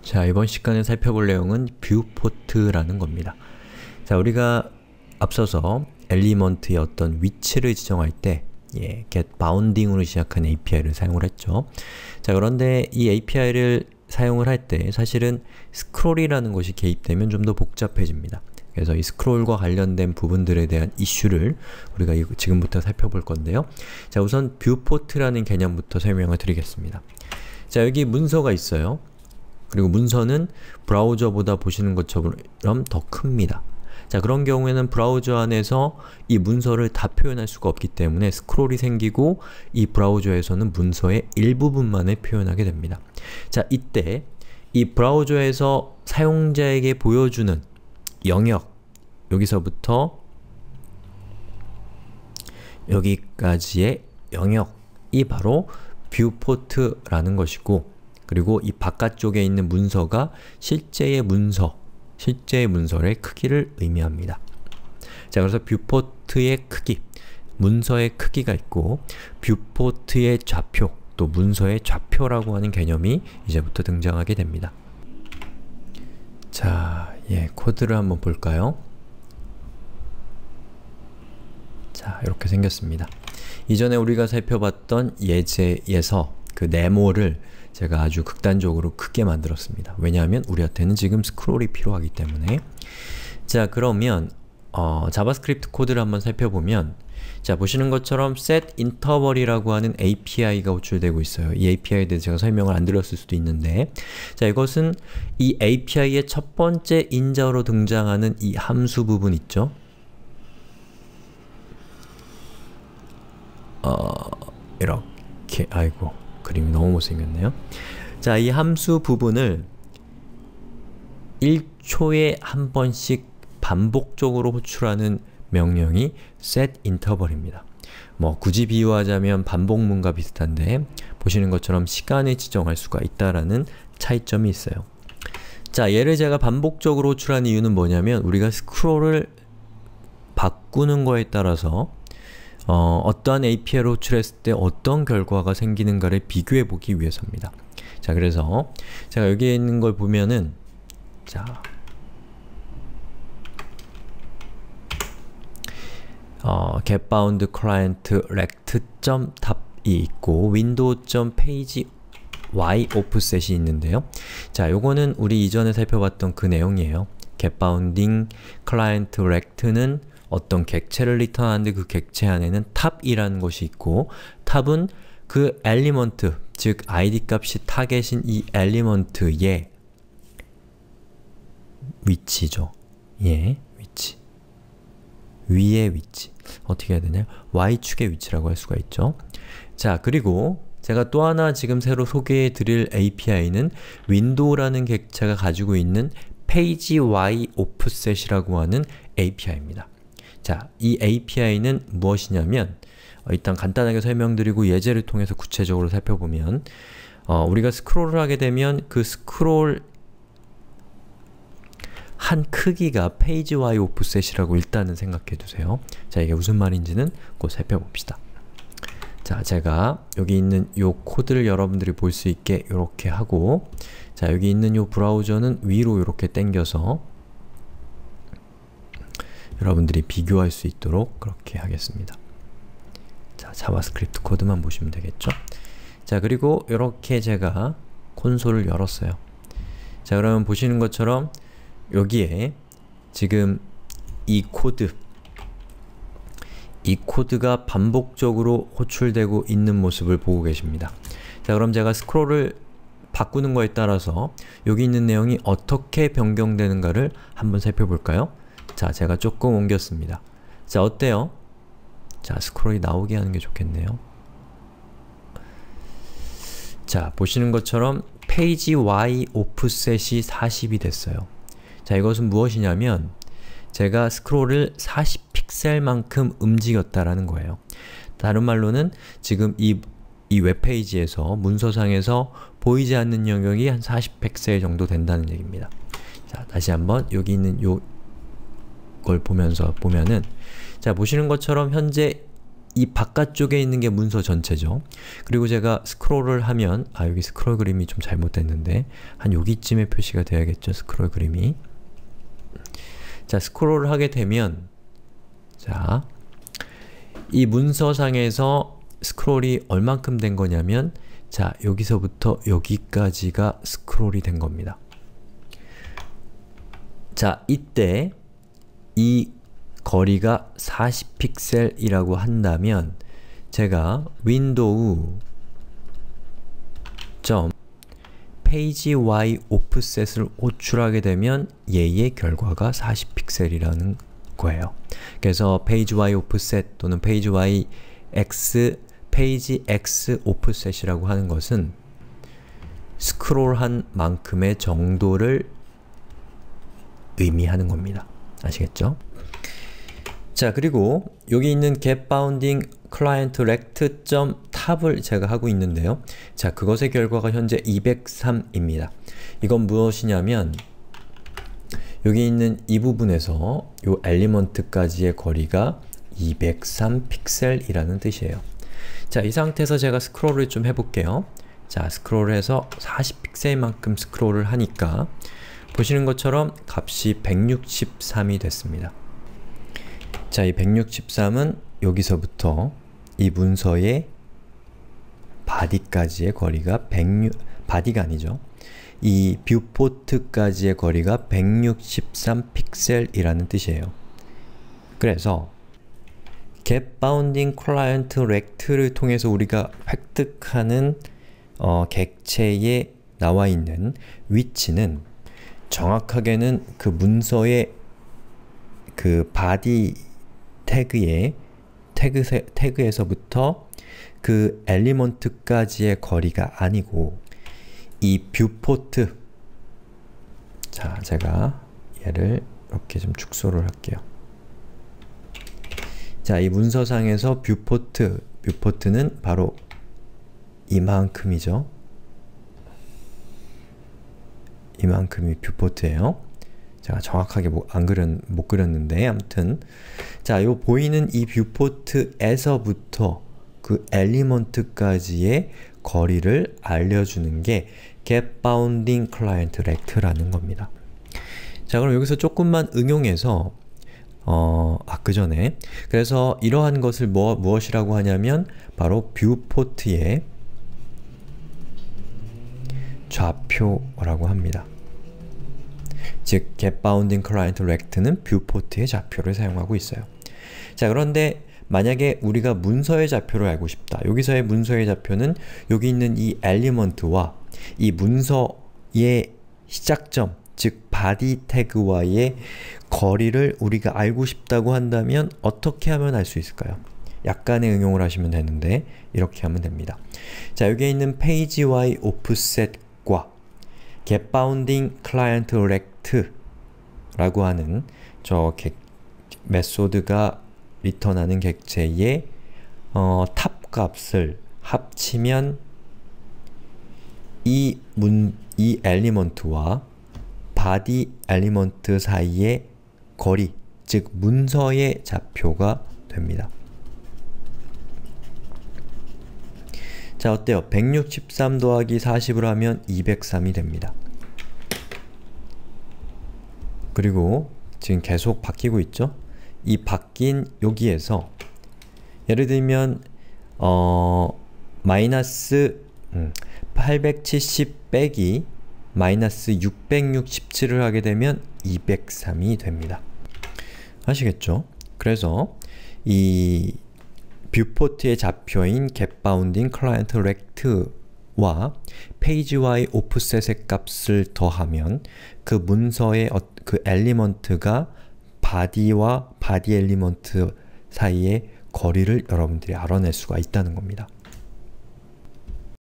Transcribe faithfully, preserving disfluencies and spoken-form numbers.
자, 이번 시간에 살펴볼 내용은 뷰포트라는 겁니다. 자, 우리가 앞서서 엘리먼트의 어떤 위치를 지정할 때 예, getBounding으로 시작하는 에이피아이를 사용을 했죠. 자, 그런데 이 에이피아이를 사용을 할 때 사실은 스크롤이라는 것이 개입되면 좀 더 복잡해집니다. 그래서 이 스크롤과 관련된 부분들에 대한 이슈를 우리가 지금부터 살펴볼 건데요. 자, 우선 뷰포트라는 개념부터 설명을 드리겠습니다. 자, 여기 문서가 있어요. 그리고 문서는 브라우저보다 보시는 것처럼 더 큽니다. 자, 그런 경우에는 브라우저 안에서 이 문서를 다 표현할 수가 없기 때문에 스크롤이 생기고 이 브라우저에서는 문서의 일부분만을 표현하게 됩니다. 자, 이때 이 브라우저에서 사용자에게 보여주는 영역, 여기서부터 여기까지의 영역이 바로 뷰포트라는 것이고, 그리고 이 바깥쪽에 있는 문서가 실제의 문서, 실제의 문서의 크기를 의미합니다. 자, 그래서 뷰포트의 크기, 문서의 크기가 있고 뷰포트의 좌표, 또 문서의 좌표라고 하는 개념이 이제부터 등장하게 됩니다. 자, 예, 코드를 한번 볼까요? 자, 이렇게 생겼습니다. 이전에 우리가 살펴봤던 예제에서 그 네모를 제가 아주 극단적으로 크게 만들었습니다. 왜냐하면 우리한테는 지금 스크롤이 필요하기 때문에. 자, 그러면 어, 자바스크립트 코드를 한번 살펴보면, 자, 보시는 것처럼 setInterval이라고 하는 에이피아이가 호출되고 있어요. 이 에이피아이에 대해서 제가 설명을 안 드렸을 수도 있는데, 자, 이것은 이 에이피아이의 첫 번째 인자로 등장하는 이 함수 부분 있죠? 어, 이렇게, 아이고, 그림이 너무 못생겼네요. 자, 이 함수 부분을 일 초에 한 번씩 반복적으로 호출하는 명령이 setInterval입니다. 뭐 굳이 비유하자면 반복문과 비슷한데, 보시는 것처럼 시간을 지정할 수가 있다라는 차이점이 있어요. 자, 얘를 제가 반복적으로 호출하는 이유는 뭐냐면, 우리가 스크롤을 바꾸는 거에 따라서 어, 어떠한 에이피아이를 호출했을 때 어떤 결과가 생기는가를 비교해 보기 위해서입니다. 자, 그래서 제가 여기에 있는 걸 보면은, 자, 어, getBoundClientRect.tab이 있고 window.pageYoffset이 있는데요. 자, 요거는 우리 이전에 살펴봤던 그 내용이에요. getBoundingClientRect는 어떤 객체를 리턴하는데 그 객체 안에는 탑이라는 것이 있고, 탑은 그 엘리먼트, 즉 아이디 값이 타겟인 이 엘리먼트의 위치죠. 예, 위치. 위의 위치. 어떻게 해야 되나요? Y축의 위치라고 할 수가 있죠. 자, 그리고 제가 또 하나 지금 새로 소개해 드릴 에이피아이는 윈도우라는 객체가 가지고 있는 PageYoffset이라고 하는 에이피아이입니다. 자, 이 에이피아이는 무엇이냐면, 어, 일단 간단하게 설명드리고 예제를 통해서 구체적으로 살펴보면, 어, 우리가 스크롤을 하게 되면 그 스크롤 한 크기가 PageYoffset이라고 일단은 생각해 두세요. 자, 이게 무슨 말인지는 곧 살펴봅시다. 자, 제가 여기 있는 요 코드를 여러분들이 볼 수 있게 이렇게 하고, 자, 여기 있는 요 브라우저는 위로 이렇게 당겨서 여러분들이 비교할 수 있도록 그렇게 하겠습니다. 자, 자바스크립트 코드만 보시면 되겠죠? 자, 그리고 이렇게 제가 콘솔을 열었어요. 자, 그러면 보시는 것처럼 여기에 지금 이 코드, 이 코드가 반복적으로 호출되고 있는 모습을 보고 계십니다. 자, 그럼 제가 스크롤을 바꾸는 거에 따라서 여기 있는 내용이 어떻게 변경되는가를 한번 살펴볼까요? 자, 제가 조금 옮겼습니다. 자, 어때요? 자, 스크롤이 나오게 하는 게 좋겠네요. 자, 보시는 것처럼 PageYoffset이 사십이 됐어요. 자, 이것은 무엇이냐면 제가 스크롤을 사십 픽셀만큼 움직였다라는 거예요. 다른 말로는 지금 이, 이 웹페이지에서, 문서상에서 보이지 않는 영역이 한 사십 픽셀 정도 된다는 얘기입니다. 자, 다시 한번 여기 있는 요 걸 보면서 보면은, 자, 보시는 것처럼 현재 이 바깥쪽에 있는 게 문서 전체죠. 그리고 제가 스크롤을 하면 아 여기 스크롤 그림이 좀 잘못됐는데 한 여기쯤에 표시가 돼야겠죠. 스크롤 그림이. 자, 스크롤을 하게 되면 자, 이 문서상에서 스크롤이 얼만큼 된 거냐면 자, 여기서부터 여기까지가 스크롤이 된 겁니다. 자, 이때 이 거리가 사십 픽셀이라고 한다면 제가 윈도우 점 페이지 와이 오프셋을 호출하게 되면 얘의 결과가 사십 픽셀이라는 거예요. 그래서 페이지 와이 오프셋 또는 페이지 와이 x, 페이지 x 오프셋이라고 하는 것은 스크롤한 만큼의 정도를 의미하는 겁니다. 아시겠죠? 자, 그리고 여기 있는 getBounding client rect.tab을 제가 하고 있는데요. 자, 그것의 결과가 현재 이백삼입니다. 이건 무엇이냐면 여기 있는 이 부분에서 이 엘리먼트까지의 거리가 이백삼 픽셀이라는 뜻이에요. 자, 이 상태에서 제가 스크롤을 좀 해볼게요. 자, 스크롤을 해서 사십 픽셀만큼 스크롤을 하니까 보시는 것처럼 값이 백육십삼이 됐습니다. 자, 이 백육십삼은 여기서부터 이 문서의 바디까지의 거리가 백육, 바디가 아니죠. 이 뷰포트까지의 거리가 백육십삼 픽셀이라는 뜻이에요. 그래서 getBounding client rect를 통해서 우리가 획득하는 어, 객체에 나와 있는 위치는 정확하게는 그 문서의 그 바디 태그의 태그, 태그에서부터 그 엘리먼트까지의 거리가 아니고 이 뷰포트, 자, 제가 얘를 이렇게 좀 축소를 할게요. 자, 이 문서상에서 뷰포트, 뷰포트는 바로 이만큼이죠. 이만큼이 뷰포트예요. 제가 정확하게 뭐 안 그렸, 못 그렸는데 아무튼 자, 요 보이는 이 뷰포트에서부터 그 엘리먼트까지의 거리를 알려주는 게 getBounding client rect라는 겁니다. 자, 그럼 여기서 조금만 응용해서 어, 아, 그 전에 그래서 이러한 것을 뭐, 무엇이라고 하냐면 바로 뷰포트의 좌표라고 합니다. 즉, getBounding client rect는 뷰포트의 좌표를 사용하고 있어요. 자, 그런데 만약에 우리가 문서의 좌표를 알고 싶다. 여기서의 문서의 좌표는 여기 있는 이 엘리먼트와 이 문서의 시작점, 즉 body 태그와의 거리를 우리가 알고 싶다고 한다면 어떻게 하면 알 수 있을까요? 약간의 응용을 하시면 되는데 이렇게 하면 됩니다. 자, 여기에 있는 페이지 와이 오프셋과 getBounding client rect 라고 하는 저 객, 메소드가 리턴하는 객체의 어, 탑 값을 합치면 이 문, 이 엘리먼트와 body 엘리먼트 사이의 거리, 즉 문서의 좌표가 됩니다. 자, 어때요? 백육십삼 더하기 사십을 하면 이백삼이 됩니다. 그리고 지금 계속 바뀌고 있죠? 이 바뀐 여기에서 예를 들면 어, 마이너스 음, 팔백칠십 빼기 마이너스 육백육십칠을 하게 되면 이백삼이 됩니다. 아시겠죠? 그래서 이 뷰포트의 좌표인 getBounding client rect와 페이지 와이 오프셋의 값을 더하면 그 문서의 어, 그 엘리먼트가 body와 body 엘리먼트 사이의 거리를 여러분들이 알아낼 수가 있다는 겁니다.